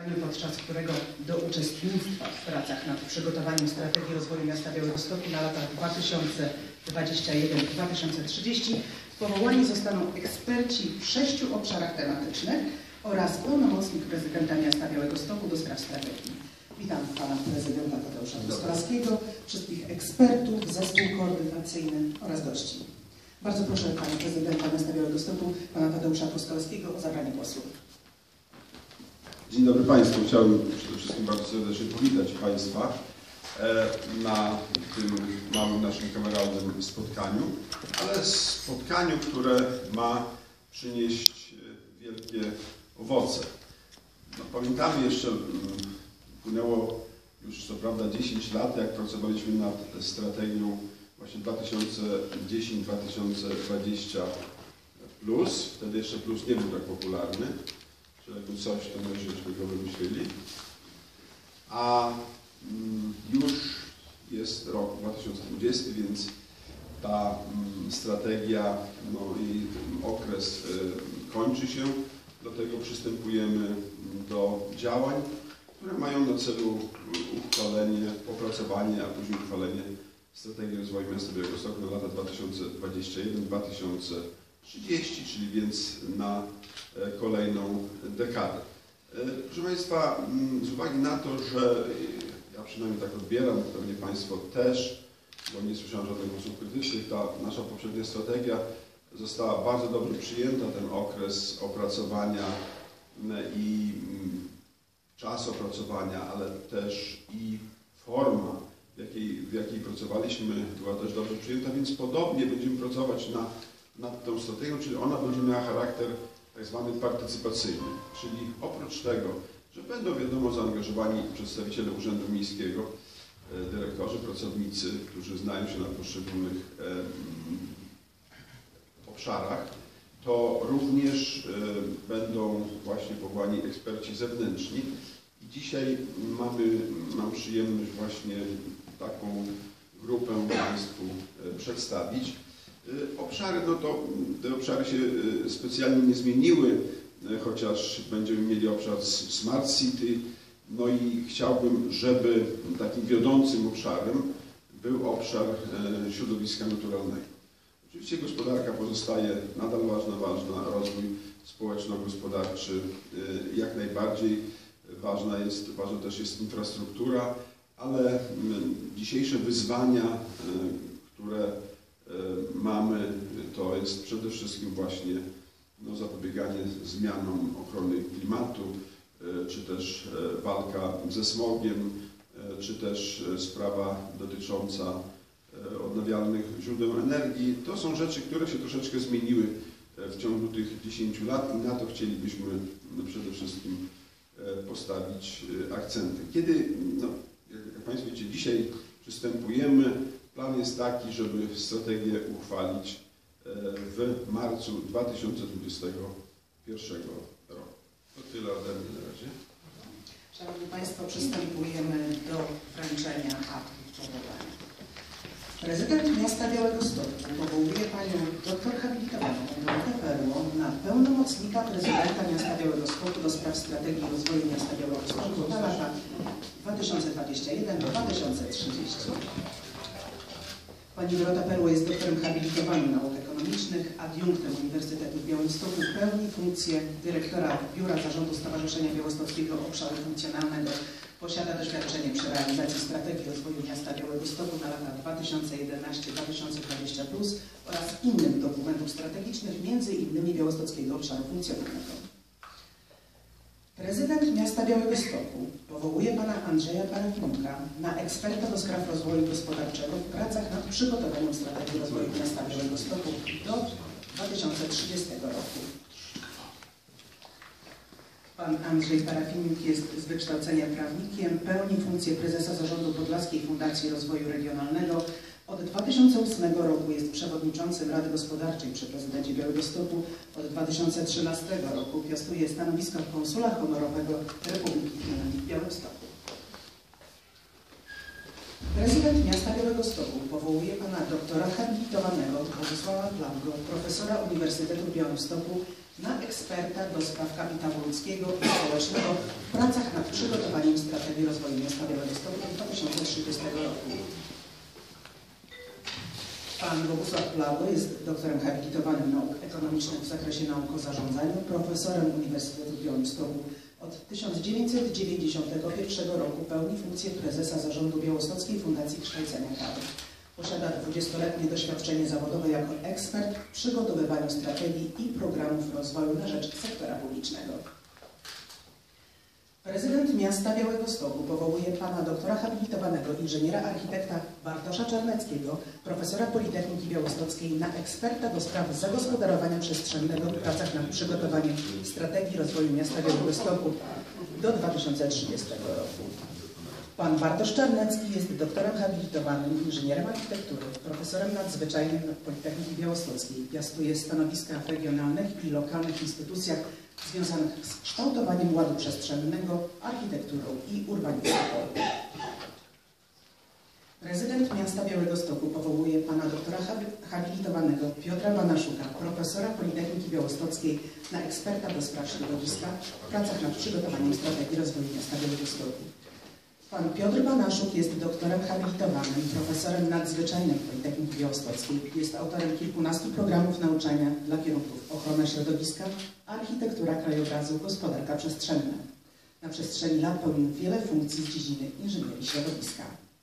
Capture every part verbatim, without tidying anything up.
podczas którego do uczestnictwa w pracach nad przygotowaniem strategii rozwoju miasta Białegostoku na lata dwa tysiące dwudziesty pierwszy do dwa tysiące trzydziestego powołani zostaną eksperci w sześciu obszarach tematycznych oraz pełnomocnik prezydenta miasta Białegostoku do spraw strategii. Witam pana prezydenta Tadeusza Truskolaskiego, wszystkich ekspertów, zespół koordynacyjny oraz gości. Bardzo proszę pana prezydenta miasta Białegostoku, pana Tadeusza Truskolaskiego o zabranie głosu. Dzień dobry Państwu. Chciałbym przede wszystkim bardzo serdecznie powitać Państwa na tym małym naszym kameralnym spotkaniu, ale spotkaniu, które ma przynieść wielkie owoce. No, pamiętamy jeszcze, minęło już co prawda dziesięć lat, jak pracowaliśmy nad strategią właśnie dwa tysiące dziesiąty do dwa tysiące dwudziestego plus. Wtedy jeszcze plus nie był tak popularny. Że jakby coś, to my żeśmy go wymyślili. A mm, już jest rok dwa tysiące dwudziesty, więc ta mm, strategia, no, jej okres y, kończy się. Dlatego przystępujemy do działań, które mają na celu uchwalenie, opracowanie, a później uchwalenie strategii rozwoju miasta Białegostoku na lata dwa tysiące dwudziesty pierwszy do dwa tysiące trzydziestego, czyli więc na kolejną dekadę. Proszę Państwa, z uwagi na to, że ja przynajmniej tak odbieram, pewnie Państwo też, bo nie słyszałem żadnych głosów krytycznych, ta nasza poprzednia strategia została bardzo dobrze przyjęta, ten okres opracowania i czas opracowania, ale też i forma, w jakiej, w jakiej pracowaliśmy, była też dobrze przyjęta, więc podobnie będziemy pracować na, nad tą strategią, czyli ona będzie miała charakter tak zwany partycypacyjny, czyli oprócz tego, że będą wiadomo zaangażowani przedstawiciele Urzędu Miejskiego, dyrektorzy, pracownicy, którzy znają się na poszczególnych e, obszarach, to również e, będą właśnie powołani eksperci zewnętrzni. I dzisiaj mamy, mam przyjemność właśnie taką grupę Państwu e, przedstawić. Obszary, no to te obszary się specjalnie nie zmieniły, chociaż będziemy mieli obszar Smart City, no i chciałbym, żeby takim wiodącym obszarem był obszar środowiska naturalnego. Oczywiście gospodarka pozostaje nadal ważna, ważna, rozwój społeczno-gospodarczy jak najbardziej, ważna jest, ważna też jest infrastruktura, ale dzisiejsze wyzwania, które mamy, to jest przede wszystkim właśnie no, zapobieganie zmianom ochrony klimatu, czy też walka ze smogiem, czy też sprawa dotycząca odnawialnych źródeł energii. To są rzeczy, które się troszeczkę zmieniły w ciągu tych dziesięciu lat i na to chcielibyśmy przede wszystkim postawić akcenty. Kiedy, no, jak Państwo wiecie, dzisiaj przystępujemy. Plan jest taki, żeby strategię uchwalić w marcu dwa tysiące dwudziestego pierwszego roku. To tyle ode mnie na razie. Szanowni Państwo, przystępujemy do wręczenia aktów powołania. Prezydent miasta Białegostoku powołuje panią doktor habilitowaną Dorotę Perło na pełnomocnika prezydenta miasta Białegostoku do spraw strategii rozwoju miasta Białegostoku na lata dwa tysiące dwudziesty pierwszy do dwa tysiące trzydziestego. Pani Dorota Perło jest doktorem habilitowanym nauk ekonomicznych, adiunktem Uniwersytetu w Białymstoku, pełni funkcję dyrektora Biura Zarządu Stowarzyszenia Białostockiego Obszaru Funkcjonalnego. Posiada doświadczenie przy realizacji strategii rozwoju miasta Białegostoku na lata dwa tysiące jedenasty do dwa tysiące dwudziestego plus oraz innych dokumentów strategicznych, między innymi Białostockiego Obszaru Funkcjonalnego. Prezydent miasta Białegostoku powołuje pana Andrzeja Parafinka na eksperta do spraw rozwoju gospodarczego w pracach nad przygotowaniem strategii rozwoju miasta Białegostoku do dwa tysiące trzydziestego roku. Pan Andrzej Parafinik jest z wykształcenia prawnikiem, pełni funkcję prezesa Zarządu Podlaskiej Fundacji Rozwoju Regionalnego. Od dwa tysiące ósmego roku jest przewodniczącym Rady Gospodarczej przy prezydencie Białegostoku. Od dwa tysiące trzynastego roku piastuje stanowisko konsula honorowego Republiki Finlandii w Białymstoku. Prezydent miasta Białegostoku powołuje pana doktora habilitowanego Władysława Plawgo, profesora Uniwersytetu w Białymstoku na eksperta do spraw kapitału ludzkiego i społecznego w pracach nad przygotowaniem strategii rozwoju miasta Białegostoku do dwa tysiące trzydziestego roku. Pan Bogusław Plabo jest doktorem habilitowanym nauk ekonomicznych w zakresie nauk o zarządzaniu, profesorem Uniwersytetu w Białymstoku. Od tysiąc dziewięćset dziewięćdziesiątego pierwszego roku pełni funkcję prezesa zarządu Białostockiej Fundacji Kształcenia Kadr. Posiada dwudziestoletnie doświadczenie zawodowe jako ekspert w przygotowywaniu strategii i programów rozwoju na rzecz sektora publicznego. Prezydent miasta Białegostoku powołuje pana doktora habilitowanego inżyniera architekta Bartosza Czarneckiego, profesora Politechniki Białostockiej, na eksperta do spraw zagospodarowania przestrzennego w pracach nad przygotowaniem strategii rozwoju miasta Białegostoku do dwa tysiące trzydziestego roku. Pan Bartosz Czarnecki jest doktorem habilitowanym, inżynierem architektury, profesorem nadzwyczajnym Politechniki Białostockiej. Piastuje stanowiska w regionalnych i lokalnych instytucjach związanych z kształtowaniem ładu przestrzennego, architekturą i urbanistyką. Prezydent miasta Białegostoku powołuje pana doktora habilitowanego Piotra Banaszuka, profesora Politechniki Białostockiej, na eksperta do spraw środowiska w pracach nad przygotowaniem strategii rozwoju miasta Białegostoku. Pan Piotr Banaszuk jest doktorem habilitowanym, profesorem nadzwyczajnym Politechniki Białostockiej. Jest autorem kilkunastu programów nauczania dla kierunków ochrona środowiska, architektura krajobrazu, gospodarka przestrzenna. Na przestrzeni lat pełnił wiele funkcji z dziedziny inżynierii środowiska.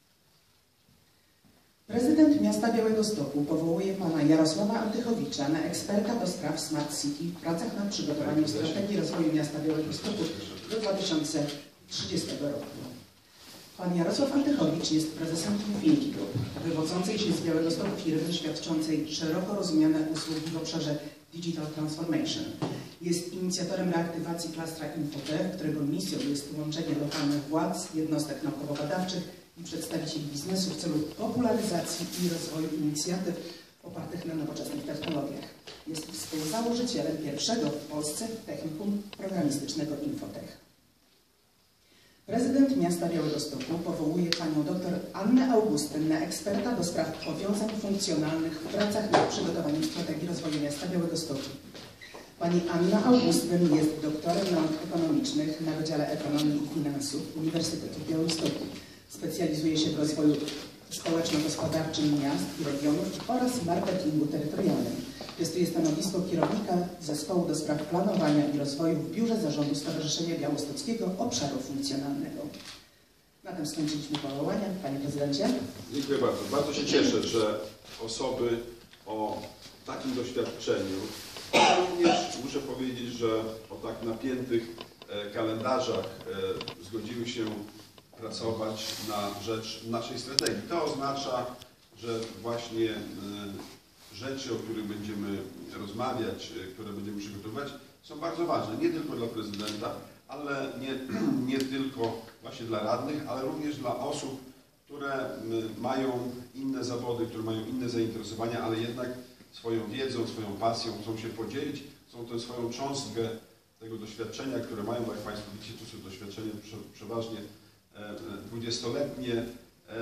Prezydent miasta Białegostoku powołuje pana Jarosława Antychowicza na eksperta do spraw Smart City w pracach nad przygotowaniem strategii rozwoju miasta Białegostoku do dwa tysiące trzydziestego roku. Pan Jarosław Antychowicz jest prezesem Infinity Group, wywodzącej się z Białegostoku firmy świadczącej szeroko rozumiane usługi w obszarze Digital Transformation. Jest inicjatorem reaktywacji klastra Infotech, którego misją jest łączenie lokalnych władz, jednostek naukowo-badawczych i przedstawicieli biznesu w celu popularyzacji i rozwoju inicjatyw opartych na nowoczesnych technologiach. Jest współzałożycielem pierwszego w Polsce technikum programistycznego Infotech. Prezydent miasta Białegostoku powołuje panią dr Annę Augustyn na eksperta do spraw powiązań funkcjonalnych w pracach nad przygotowaniem strategii rozwoju miasta Białegostoku. Pani Anna Augustyn jest doktorem nauk ekonomicznych na Wydziale Ekonomii i Finansów Uniwersytetu w Białymstoku. Specjalizuje się w rozwoju społeczno-gospodarczym miast i regionów oraz marketingu terytorialnym. Piastuje stanowisko kierownika Zespołu do Spraw Planowania i Rozwoju w Biurze Zarządu Stowarzyszenia Białostockiego Obszaru Funkcjonalnego. Na tym skończyliśmy powołania. Panie Prezydencie. Dziękuję bardzo. Bardzo się cieszę, że osoby o takim doświadczeniu, ale również muszę powiedzieć, że o tak napiętych kalendarzach zgodziły się pracować na rzecz naszej strategii. To oznacza, że właśnie rzeczy, o których będziemy rozmawiać, które będziemy przygotowywać, są bardzo ważne. Nie tylko dla prezydenta, ale nie, nie tylko właśnie dla radnych, ale również dla osób, które mają inne zawody, które mają inne zainteresowania, ale jednak swoją wiedzą, swoją pasją chcą się podzielić, chcą tę swoją cząstkę tego doświadczenia, które mają, bo jak Państwo widzicie, to są doświadczenia przeważnie dwudziestoletnie,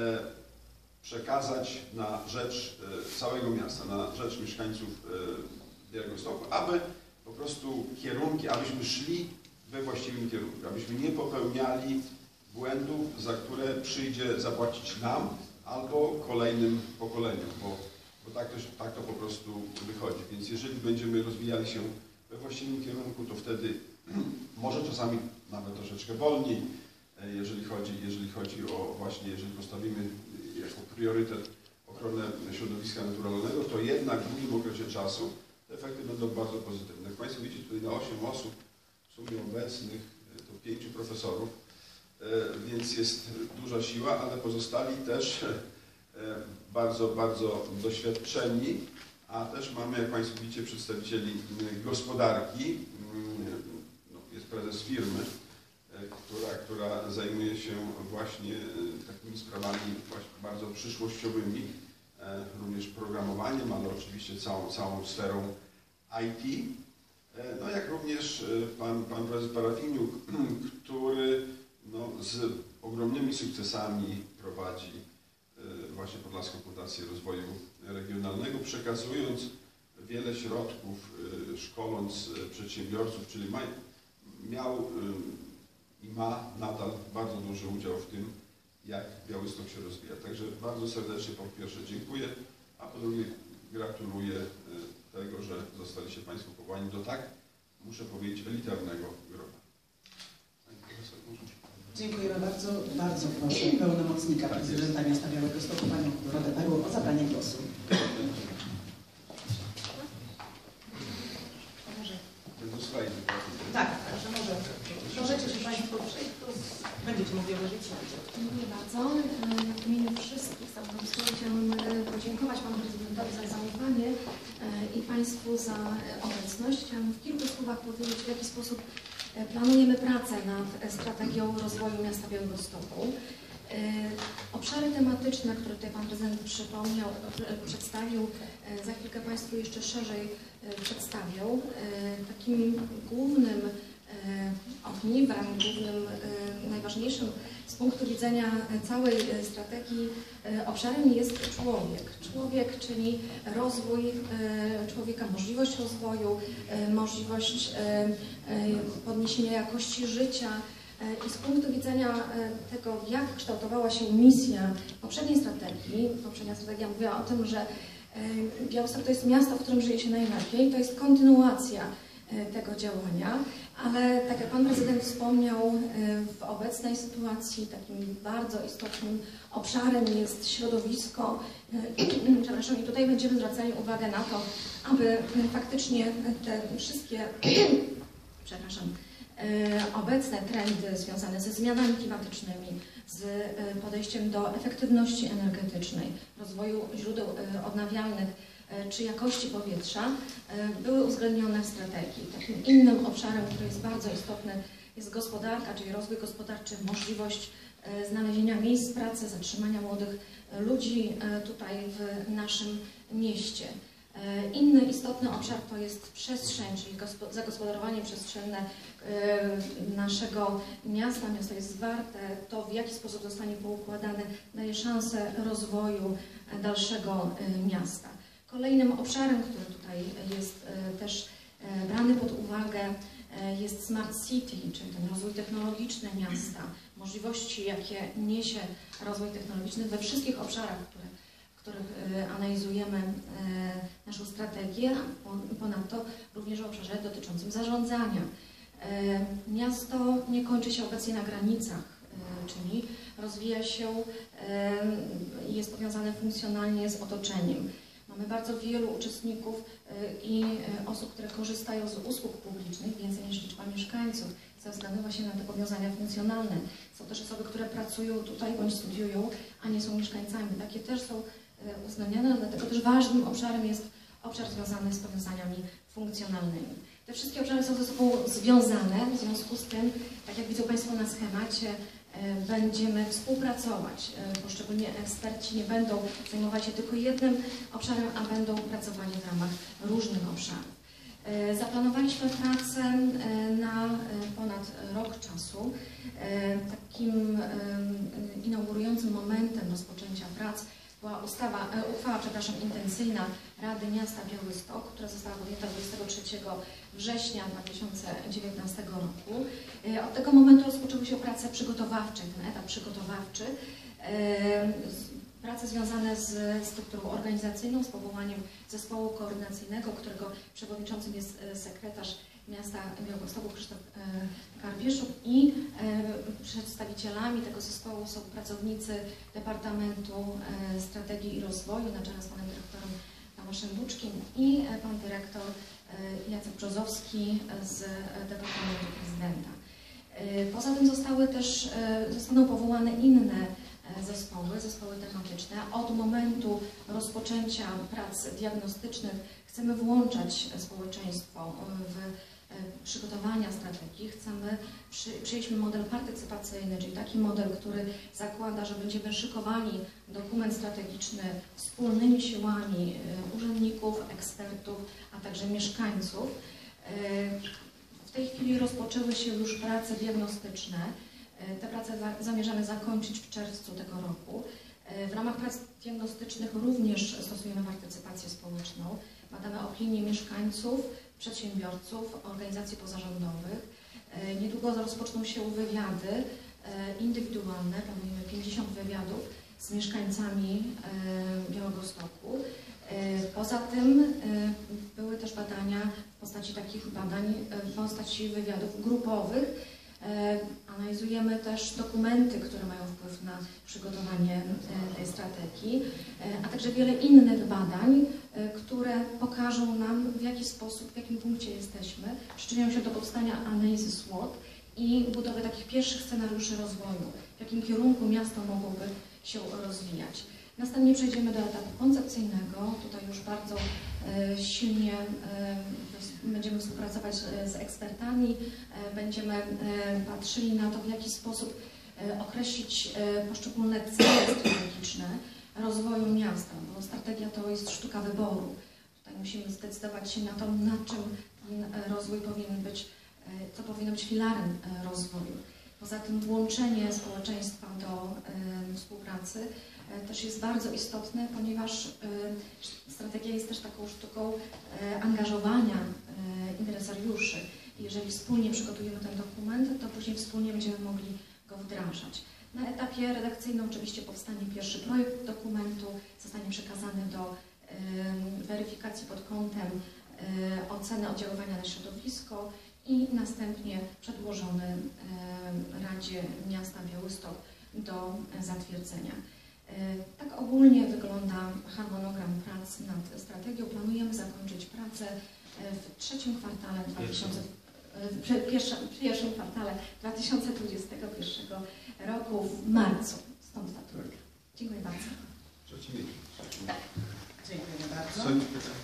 przekazać na rzecz całego miasta, na rzecz mieszkańców Białegostoku, aby po prostu kierunki, abyśmy szli we właściwym kierunku, abyśmy nie popełniali błędów, za które przyjdzie zapłacić nam albo kolejnym pokoleniom, bo, bo tak, to, tak to po prostu wychodzi. Więc jeżeli będziemy rozwijali się we właściwym kierunku, to wtedy może czasami nawet troszeczkę wolniej, jeżeli chodzi, jeżeli chodzi o właśnie, jeżeli postawimy jako priorytet ochronę środowiska naturalnego, to jednak w długim okresie czasu te efekty będą bardzo pozytywne. Jak Państwo widzicie, tutaj na osiem osób w sumie obecnych, to pięciu profesorów, więc jest duża siła, ale pozostali też bardzo, bardzo doświadczeni, a też mamy, jak Państwo widzicie, przedstawicieli gospodarki, jest prezes firmy, Która, która zajmuje się właśnie takimi sprawami właśnie bardzo przyszłościowymi, również programowaniem, ale oczywiście całą, całą sferą I T. No jak również pan, pan prezes Parafiniuk, który no, z ogromnymi sukcesami prowadzi właśnie Podlaską Fundację Rozwoju Regionalnego, przekazując wiele środków, szkoląc przedsiębiorców, czyli ma, miał i ma nadal bardzo duży udział w tym, jak Białystok się rozwija. Także bardzo serdecznie po pierwsze dziękuję, a po drugie gratuluję tego, że zostaliście Państwo powołani do tak, muszę powiedzieć, elitarnego grona. Pani profesor, może? Dziękujemy bardzo. Bardzo proszę pełnomocnika prezydenta miasta Białegostoku, panią Dorodę Perło, o zabranie głosu. Do slajdu. Tak, także może możecie się Państwo przejść, to będziecie mogli ułożyć slajdy. Dziękuję bardzo. W imieniu wszystkich chciałabym podziękować Panu Prezydentowi za zaufanie i Państwu za obecność. Chciałam w kilku słowach powiedzieć, w jaki sposób planujemy pracę nad strategią rozwoju miasta Białegostoku. Obszary tematyczne, które tutaj Pan Prezydent przypomniał, przedstawił, za chwilkę Państwu jeszcze szerzej przedstawią. Takim głównym ogniwem, głównym, najważniejszym z punktu widzenia całej strategii obszarem jest człowiek. Człowiek, czyli rozwój człowieka, możliwość rozwoju, możliwość podniesienia jakości życia. I z punktu widzenia tego, jak kształtowała się misja poprzedniej strategii, poprzednia strategia mówiła o tym, że Białystok to jest miasto, w którym żyje się najlepiej, to jest kontynuacja tego działania, ale tak jak Pan Prezydent wspomniał, w obecnej sytuacji takim bardzo istotnym obszarem jest środowisko. Przepraszam, i tutaj będziemy zwracali uwagę na to, aby faktycznie te wszystkie przepraszam, obecne trendy związane ze zmianami klimatycznymi, z podejściem do efektywności energetycznej, rozwoju źródeł odnawialnych czy jakości powietrza były uwzględnione w strategii. Takim innym obszarem, który jest bardzo istotny, jest gospodarka, czyli rozwój gospodarczy, możliwość znalezienia miejsc pracy, zatrzymania młodych ludzi tutaj w naszym mieście. Inny istotny obszar to jest przestrzeń, czyli zagospodarowanie przestrzenne naszego miasta. Miasto jest warte, to w jaki sposób zostanie poukładane, daje szansę rozwoju dalszego miasta. Kolejnym obszarem, który tutaj jest też brany pod uwagę, jest Smart City, czyli ten rozwój technologiczny miasta, możliwości, jakie niesie rozwój technologiczny we wszystkich obszarach, które w których analizujemy naszą strategię, a ponadto również w obszarze dotyczącym zarządzania. Miasto nie kończy się obecnie na granicach, czyli rozwija się i jest powiązane funkcjonalnie z otoczeniem. Mamy bardzo wielu uczestników i osób, które korzystają z usług publicznych, więcej niż liczba mieszkańców, ze względu właśnie na te powiązania funkcjonalne. Są też osoby, które pracują tutaj bądź studiują, a nie są mieszkańcami. Takie też są uwzględniane, dlatego też ważnym obszarem jest obszar związany z powiązaniami funkcjonalnymi. Te wszystkie obszary są ze sobą związane, w związku z tym, tak jak widzą Państwo na schemacie, będziemy współpracować. Poszczególni eksperci nie będą zajmować się tylko jednym obszarem, a będą pracowali w ramach różnych obszarów. Zaplanowaliśmy pracę na ponad rok czasu. Takim inaugurującym momentem rozpoczęcia prac była ustawa, uchwała przepraszam, intencyjna Rady Miasta Białystok, która została podjęta dwudziestego trzeciego września dwa tysiące dziewiętnastego roku. Od tego momentu rozpoczęły się prace przygotowawcze, ten etap przygotowawczy, prace związane z strukturą organizacyjną, z powołaniem zespołu koordynacyjnego, którego przewodniczącym jest sekretarz miasta Białegostoku Krzysztof Karpieszuk i przedstawicielami tego zespołu są pracownicy Departamentu Strategii i Rozwoju na czele z panem dyrektorem Tomaszem Buczkiem i pan dyrektor Jacek Brzozowski z Departamentu Prezydenta. Poza tym zostały też, zostaną powołane inne zespoły, zespoły tematyczne. Od momentu rozpoczęcia prac diagnostycznych chcemy włączać społeczeństwo w przygotowania strategii. Chcemy, przy, przyjęliśmy model partycypacyjny, czyli taki model, który zakłada, że będziemy szykowali dokument strategiczny wspólnymi siłami urzędników, ekspertów, a także mieszkańców. W tej chwili rozpoczęły się już prace diagnostyczne. Te prace zamierzamy zakończyć w czerwcu tego roku. W ramach prac diagnostycznych również stosujemy partycypację społeczną. Badamy opinie mieszkańców, przedsiębiorców, organizacji pozarządowych. Niedługo rozpoczną się wywiady indywidualne, planujemy pięćdziesiąt wywiadów z mieszkańcami Białegostoku. Poza tym były też badania w postaci takich badań, w postaci wywiadów grupowych. Analizujemy też dokumenty, które mają wpływ na przygotowanie tej strategii, a także wiele innych badań, które pokażą nam, w jaki sposób, w jakim punkcie jesteśmy, przyczyniają się do powstania analizy SWOT i budowy takich pierwszych scenariuszy rozwoju, w jakim kierunku miasto mogłoby się rozwijać. Następnie przejdziemy do etapu koncepcyjnego. Tutaj już bardzo e, silnie e, będziemy współpracować z ekspertami, e, będziemy e, patrzyli na to, w jaki sposób e, określić e, poszczególne cele strategiczne rozwoju miasta, bo strategia to jest sztuka wyboru. Tutaj musimy zdecydować się na to, na czym ten rozwój powinien być, e, co powinno być filarem e, rozwoju. Poza tym włączenie społeczeństwa do e, współpracy też jest bardzo istotne, ponieważ strategia jest też taką sztuką angażowania interesariuszy. Jeżeli wspólnie przygotujemy ten dokument, to później wspólnie będziemy mogli go wdrażać. Na etapie redakcyjnym oczywiście powstanie pierwszy projekt dokumentu, zostanie przekazany do weryfikacji pod kątem oceny oddziaływania na środowisko i następnie przedłożony Radzie Miasta Białystok do zatwierdzenia. Tak ogólnie wygląda harmonogram prac nad strategią. Planujemy zakończyć pracę w trzecim kwartale dwa tysiące, w pierwszym, w pierwszym kwartale dwa tysiące dwudziestego pierwszego roku w marcu. Stąd ta trójka. Dziękuję bardzo. Dziękuję bardzo.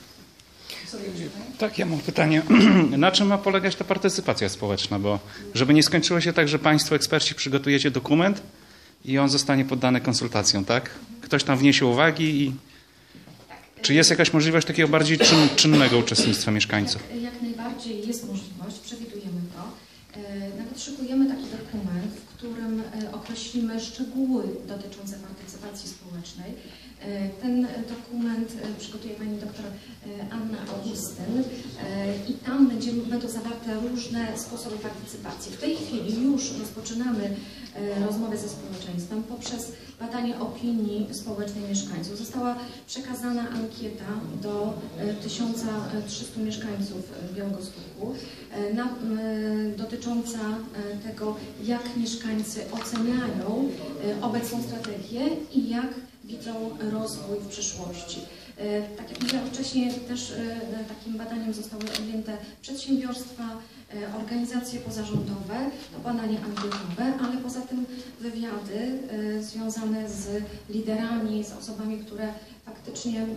Tak, ja mam pytanie. Na czym ma polegać ta partycypacja społeczna? Bo żeby nie skończyło się tak, że Państwo eksperci przygotujecie dokument i on zostanie poddany konsultacjom, tak? Ktoś tam wniesie uwagi i czy jest jakaś możliwość takiego bardziej czyn, czynnego uczestnictwa mieszkańców? Jak, jak najbardziej jest możliwość, przewidujemy to. Nawet szykujemy taki dokument, w którym określimy szczegóły dotyczące partycypacji społecznej. Ten dokument przygotuje pani doktor Anna Augustyn i tam będzie, będą zawarte różne sposoby partycypacji. W tej chwili już rozpoczynamy rozmowę ze społeczeństwem poprzez badanie opinii społecznej mieszkańców. Została przekazana ankieta do tysiąca trzystu mieszkańców Białegostoku na, dotycząca tego, jak mieszkańcy oceniają obecną strategię i jak widzą rozwój w przyszłości. Tak jak mówiłam wcześniej, też takim badaniem zostały objęte przedsiębiorstwa, organizacje pozarządowe, to badanie ankietowe, ale poza tym wywiady związane z liderami, z osobami, które faktycznie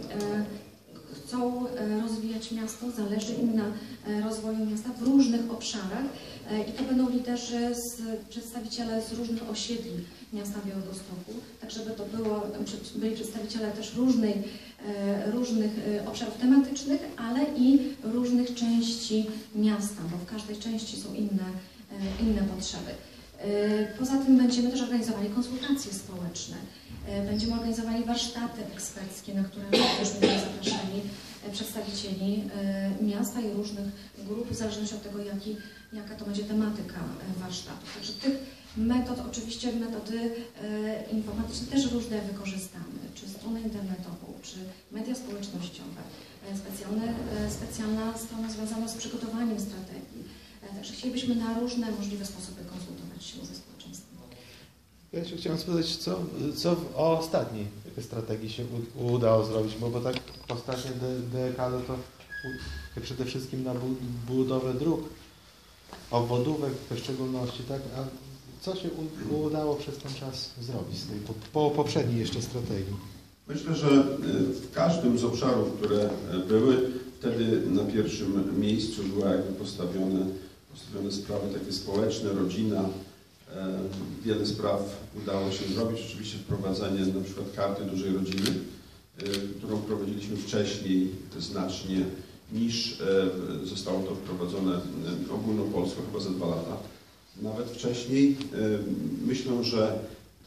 chcą rozwijać miasto, zależy im na rozwoju miasta w różnych obszarach i to będą liderzy, z, przedstawiciele z różnych osiedli miasta Białegostoku, tak żeby to było, byli przedstawiciele też różnej, różnych obszarów tematycznych, ale i różnych części miasta, bo w każdej części są inne, inne potrzeby. Poza tym będziemy też organizowali konsultacje społeczne. Będziemy organizowali warsztaty eksperckie, na które również będziemy zapraszali przedstawicieli miasta i różnych grup, w zależności od tego, jaki, jaka to będzie tematyka warsztatu. Także tych metod, oczywiście metody informatyczne też różne wykorzystamy, czy stronę internetową, czy media społecznościowe, specjalne, specjalna strona związana z przygotowaniem strategii. Także chcielibyśmy na różne możliwe sposoby konsultować się ze społeczeństwem. Ja się chciałem spytać, co, co w o ostatniej strategii się u, udało zrobić, bo, bo tak ostatnie de, dekadę to u, przede wszystkim na budowę dróg, obwodówek w szczególności, tak? A co się u, udało przez ten czas zrobić z tej po, po poprzedniej jeszcze strategii? Myślę, że w każdym z obszarów, które były, wtedy na pierwszym miejscu była jakby postawione, postawione sprawy takie społeczne, rodzina. Wiele spraw udało się zrobić. Oczywiście wprowadzenie na przykład karty dużej rodziny, którą prowadziliśmy wcześniej znacznie niż zostało to wprowadzone ogólnopolsko, chyba za dwa lata. Nawet wcześniej myślę, że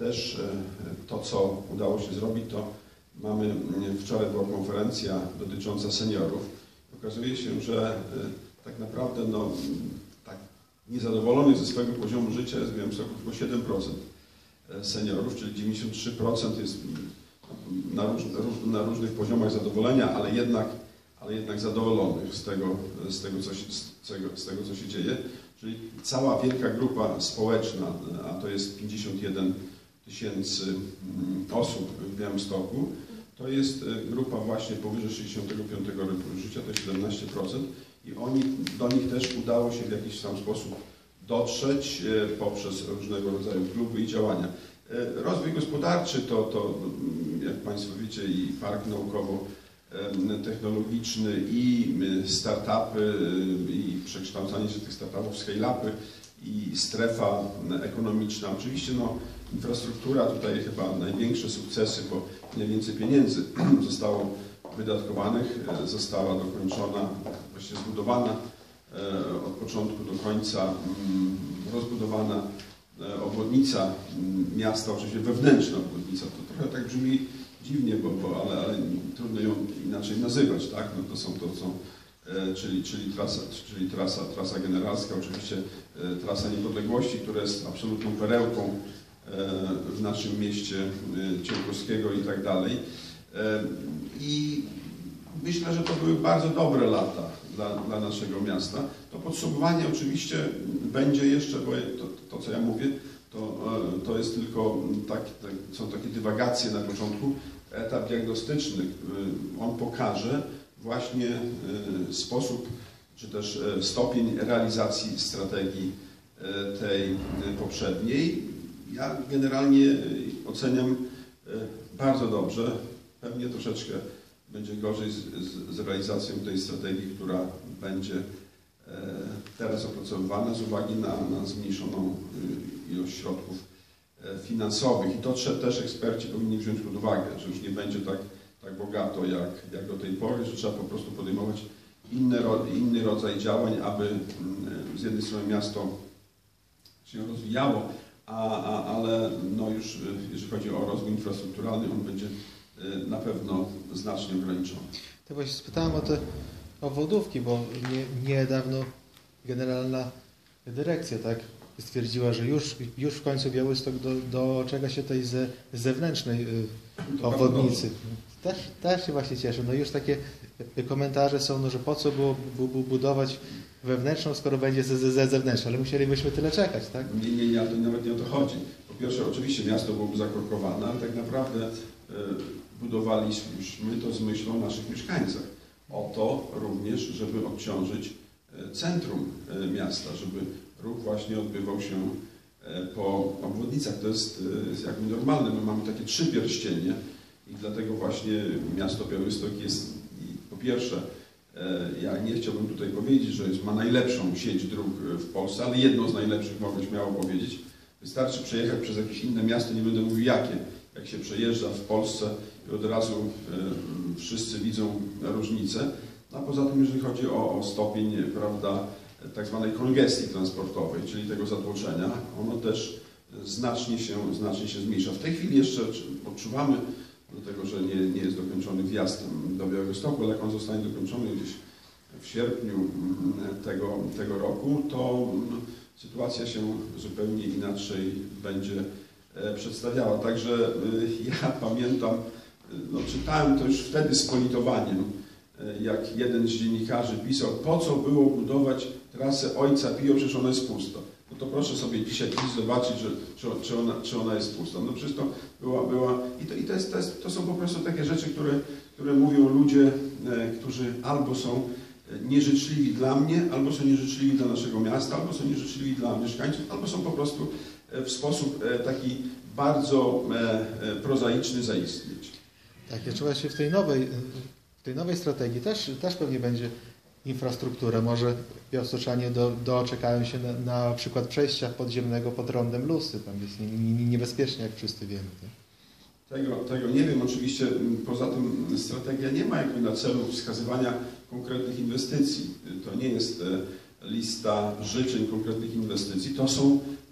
też to, co udało się zrobić, to mamy, wczoraj była konferencja dotycząca seniorów. Okazuje się, że tak naprawdę no, tak niezadowolonych ze swojego poziomu życia jest, wiem, tylko siedem procent seniorów, czyli dziewięćdziesiąt trzy procent jest na, róż, na różnych poziomach zadowolenia, ale jednak, ale jednak zadowolonych z tego, z, tego, co się, z, tego, z tego, co się dzieje. Czyli cała wielka grupa społeczna, a to jest pięćdziesiąt jeden tysięcy osób w Białymstoku, to jest grupa właśnie powyżej sześćdziesiątego piątego roku życia, to jest siedemnaście procent i oni, do nich też udało się w jakiś tam sposób dotrzeć poprzez różnego rodzaju kluby i działania. Rozwój gospodarczy to, to jak Państwo wiecie, i park naukowo-technologiczny, i startupy, i przekształcanie się tych startupów w scale-upy, i strefa ekonomiczna. Oczywiście no, infrastruktura, tutaj chyba największe sukcesy, bo najwięcej pieniędzy zostało wydatkowanych, została dokończona, właściwie zbudowana od początku do końca, rozbudowana obwodnica miasta, oczywiście wewnętrzna obwodnica. To trochę tak brzmi dziwnie, bo, bo, ale, ale trudno ją inaczej nazywać, tak? No to są to są, czyli, czyli, trasa, czyli trasa, trasa generalska, oczywiście trasa niepodległości, która jest absolutną perełką w naszym mieście Cielkowskiego i tak dalej. I myślę, że to były bardzo dobre lata dla, dla naszego miasta. To podsumowanie oczywiście będzie jeszcze, bo to, to co ja mówię, to, to jest tylko tak, tak, są takie dywagacje na początku. Etap diagnostyczny, on pokaże właśnie sposób, czy też stopień realizacji strategii tej poprzedniej. Ja generalnie oceniam bardzo dobrze, pewnie troszeczkę będzie gorzej z, z, z realizacją tej strategii, która będzie teraz opracowywana z uwagi na, na zmniejszoną ilość środków finansowych. I to też eksperci powinni wziąć pod uwagę, że już nie będzie tak, tak bogato jak, jak do tej pory, że trzeba po prostu podejmować inny, inny rodzaj działań, aby z jednej strony miasto się rozwijało, a, a, ale no już jeżeli chodzi o rozwój infrastrukturalny, on będzie na pewno znacznie ograniczony. To właśnie spytałem o te obwodówki, bo nie, niedawno Generalna Dyrekcja tak stwierdziła, że już, już w końcu Białystok do, doczeka się tej ze, zewnętrznej y, obwodnicy. Też, też się właśnie cieszę. No już takie komentarze są, no, że po co było bu, bu, budować wewnętrzną, skoro będzie ze, ze zewnętrzna, ale musielibyśmy tyle czekać, tak? Nie, nie, nie, to nawet nie o to chodzi. Po pierwsze, oczywiście miasto byłoby zakorkowane, ale tak naprawdę y, budowaliśmy to z myślą o naszych mieszkańcach. O to również, żeby odciążyć centrum miasta, żeby ruch właśnie odbywał się po obwodnicach. To jest, jest jakby normalne. My mamy takie trzy pierścienie i dlatego właśnie miasto Białystok jest, po pierwsze, ja nie chciałbym tutaj powiedzieć, że jest, ma najlepszą sieć dróg w Polsce, ale jedną z najlepszych mogę śmiało powiedzieć. Wystarczy przejechać przez jakieś inne miasto, nie będę mówił jakie, jak się przejeżdża w Polsce i od razu wszyscy widzą różnicę. A poza tym, jeżeli chodzi o, o stopień, prawda, tak zwanej kongestii transportowej, czyli tego zatłoczenia, ono też znacznie się, znacznie się zmniejsza. W tej chwili jeszcze odczuwamy, dlatego że nie, nie jest dokończony wjazd do Białegostoku, ale jak on zostanie dokończony gdzieś w sierpniu tego, tego roku, to sytuacja się zupełnie inaczej będzie przedstawiała. Także ja pamiętam, no, czytałem to już wtedy z politowaniem, jak jeden z dziennikarzy pisał, po co było budować trasę Ojca Pio, przecież ona jest pusta. No to proszę sobie dzisiaj zobaczyć, że, czy, czy, ona, czy ona jest pusta. No przecież to była, była i, to, i to, jest, to, jest, to są po prostu takie rzeczy, które, które mówią ludzie, e, którzy albo są nieżyczliwi dla mnie, albo są nieżyczliwi dla naszego miasta, albo są nieżyczliwi dla mieszkańców, albo są po prostu w sposób e, taki bardzo e, e, prozaiczny zaistnieć. Tak, ja trzeba się w tej nowej W tej nowej strategii też, też pewnie będzie infrastruktura. Może białstoczanie do, doczekają się na, na przykład przejścia podziemnego pod rondem Lusy. Tam jest nie, nie, niebezpiecznie, jak wszyscy wiemy. Tego, tego nie wiem. Oczywiście poza tym strategia nie ma jakby na celu wskazywania konkretnych inwestycji. To nie jest lista życzeń konkretnych inwestycji. To są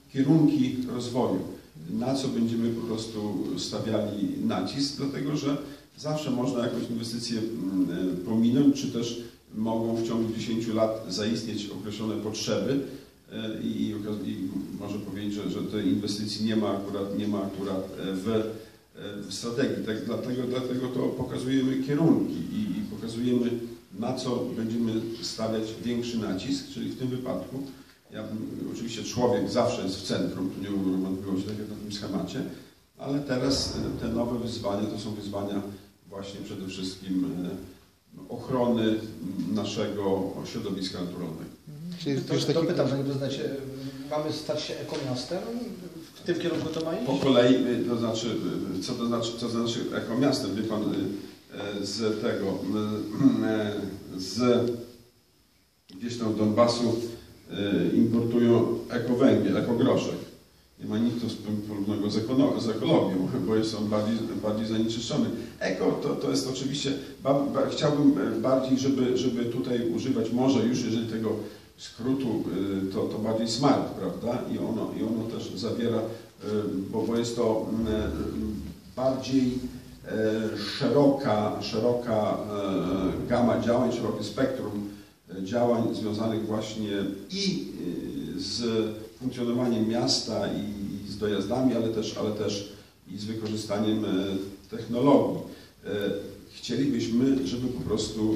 kierunki rozwoju, na co będziemy po prostu stawiali nacisk, dlatego że zawsze można jakąś inwestycję pominąć, czy też mogą w ciągu dziesięciu lat zaistnieć określone potrzeby i, i, i można powiedzieć, że, że tej inwestycji nie ma akurat, nie ma akurat w, w strategii. Tak, dlatego, dlatego to pokazujemy kierunki i, i pokazujemy, na co będziemy stawiać większy nacisk, czyli w tym wypadku ja bym, oczywiście człowiek zawsze jest w centrum, tu nie byłoby wątpliwości, tak jak na tym schemacie, ale teraz te nowe wyzwania to są wyzwania właśnie przede wszystkim ochrony naszego środowiska naturalnego. Czyli to, to, to pytam, że znaczy, mamy stać się ekomiastem? W tym kierunku to ma iść? Po kolei, to znaczy, co to znaczy, co to znaczy ekomiastem? Wie pan, z tego, z gdzieś tam Donbasu importują ekowęgiel, ekogroszek. Nie ma nic wspólnego z, z ekologią, bo jest on bardziej, bardziej zanieczyszczony. Eko to, to jest oczywiście, ba, ba, chciałbym bardziej, żeby, żeby tutaj używać może już, jeżeli tego skrótu, to, to bardziej smart, prawda? I ono, i ono też zawiera, bo, bo jest to bardziej szeroka, szeroka gama działań, szerokie spektrum działań związanych właśnie i z funkcjonowaniem miasta i z dojazdami, ale też, ale też i z wykorzystaniem technologii. Chcielibyśmy, żeby po prostu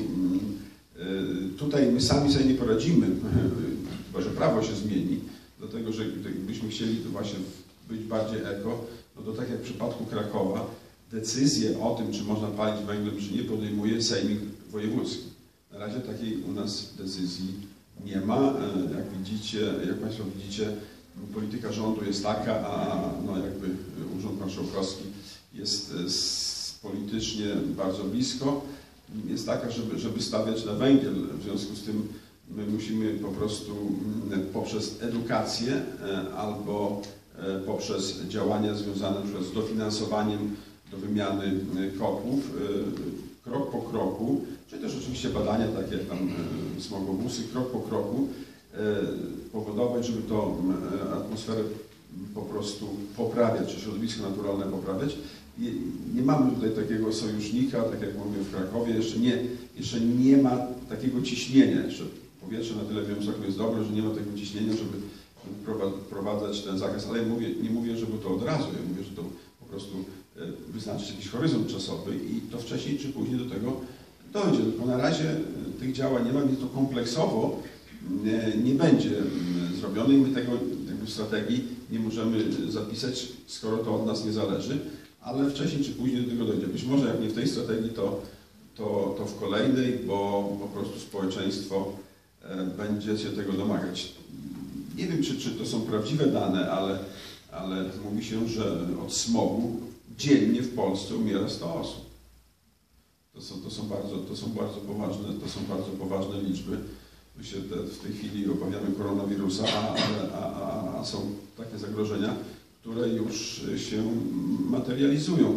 tutaj my sami sobie nie poradzimy, chyba że prawo się zmieni, dlatego że gdybyśmy chcieli to właśnie być bardziej eko, no to tak jak w przypadku Krakowa, decyzję o tym, czy można palić węglem, czy nie, podejmuje Sejmik Wojewódzki. Na razie takiej u nas decyzji nie ma. Jak widzicie, jak Państwo widzicie, polityka rządu jest taka, a no jakby Urząd Marszałkowski jest politycznie bardzo blisko. Jest taka, żeby, żeby stawiać na węgiel. W związku z tym my musimy po prostu poprzez edukację albo poprzez działania związane na przykład z dofinansowaniem do wymiany kotłów, krok po kroku, czy też oczywiście badania takie jak tam smogowusy, krok po kroku powodować, żeby to atmosferę po prostu poprawiać, czy środowisko naturalne poprawiać. I nie mamy tutaj takiego sojusznika, tak jak mówię w Krakowie, jeszcze nie, jeszcze nie ma takiego ciśnienia, jeszcze powietrze na tyle w Białymstoku jest dobre, że nie ma tego ciśnienia, żeby wprowadzać ten zakaz, ale ja mówię, nie mówię, żeby to od razu, ja mówię, że to po prostu wyznaczyć jakiś horyzont czasowy i to wcześniej czy później do tego dojdzie. Tylko na razie tych działań nie ma, więc to kompleksowo nie będzie zrobione i my tego w strategii nie możemy zapisać, skoro to od nas nie zależy, ale wcześniej czy później do tego dojdzie. Być może jak nie w tej strategii, to, to, to w kolejnej, bo po prostu społeczeństwo będzie się tego domagać. Nie wiem, czy, czy to są prawdziwe dane, ale, ale mówi się, że od smogu dziennie w Polsce umiera sto osób. To są, to są, bardzo, to są bardzo poważne, to są bardzo poważne liczby. My się te, w tej chwili obawiamy koronawirusa, a, a, a, a są takie zagrożenia, które już się materializują.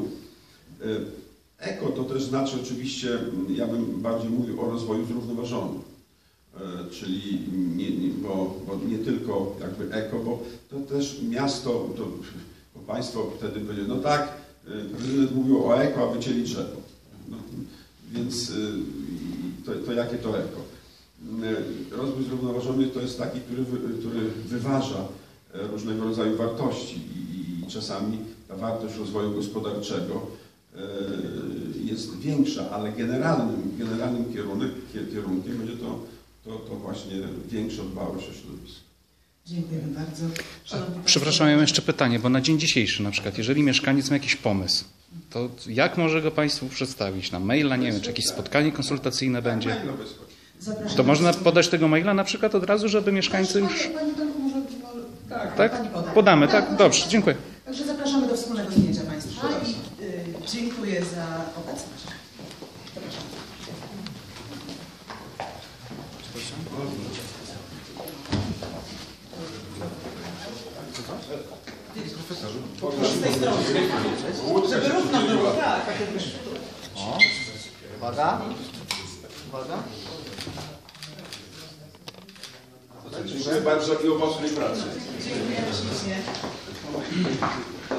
Eko to też znaczy oczywiście, ja bym bardziej mówił o rozwoju zrównoważonym. Czyli nie, nie, bo, bo nie tylko jakby eko, bo to też miasto, to, bo Państwo wtedy powiedzieli, no tak, prezydent mówił o eko, a wycięli drzewo. No, więc to, to jakie to eko? Rozwój zrównoważony to jest taki, który, który wyważa różnego rodzaju wartości i, i czasami ta wartość rozwoju gospodarczego jest większa, ale generalnym, generalnym kierunek, kierunkiem będzie to To, to właśnie większa dbałość o środowisko. Dziękujemy bardzo. Przepraszam, ja mam jeszcze pytanie, bo na dzień dzisiejszy na przykład, jeżeli mieszkaniec ma jakiś pomysł, to jak może go Państwu przedstawić? Na maila, nie wiem, czy jakieś spotkanie konsultacyjne będzie? To można podać tego maila na przykład od razu, żeby mieszkańcy już... Tak, tak? Podamy, tak? Dobrze, dziękuję. Także zapraszamy do wspólnego zdjęcia Państwa i y, dziękuję za obecność. Z tej strony. Żeby równo było, tak. O, uwaga. Uwaga. Dziękuję bardzo i owocnej pracy. Dziękuję ślicznie.